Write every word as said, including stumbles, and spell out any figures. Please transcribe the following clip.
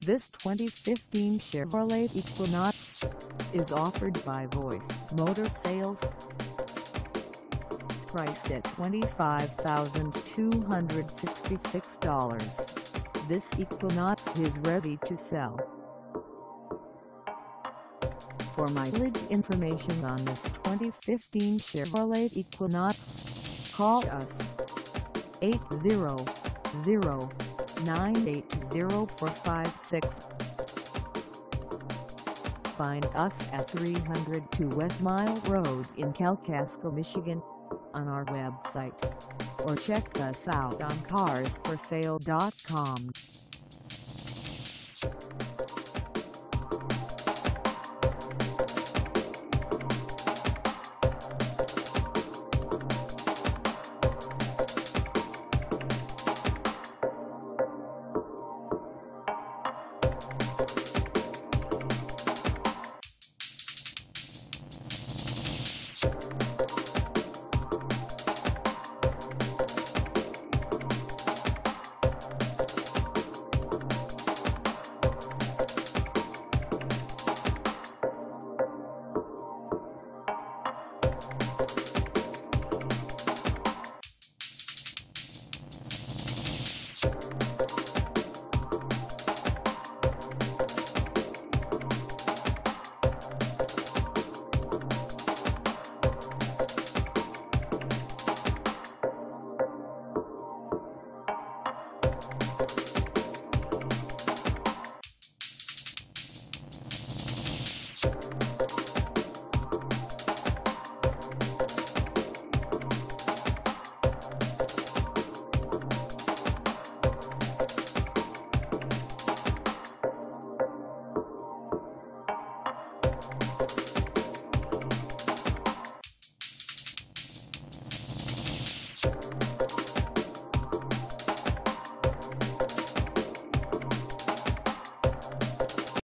This twenty fifteen Chevrolet Equinox is offered by Voice Motor Sales. Priced at twenty-five thousand two hundred sixty-six dollars, this Equinox is ready to sell. For mileage information on this twenty fifteen Chevrolet Equinox, call us eight zero zero, nine eight zero, four five six. Find us at three oh two West Mile Road in Kalkaska, Michigan, on our website, or check us out on cars for sale dot com. You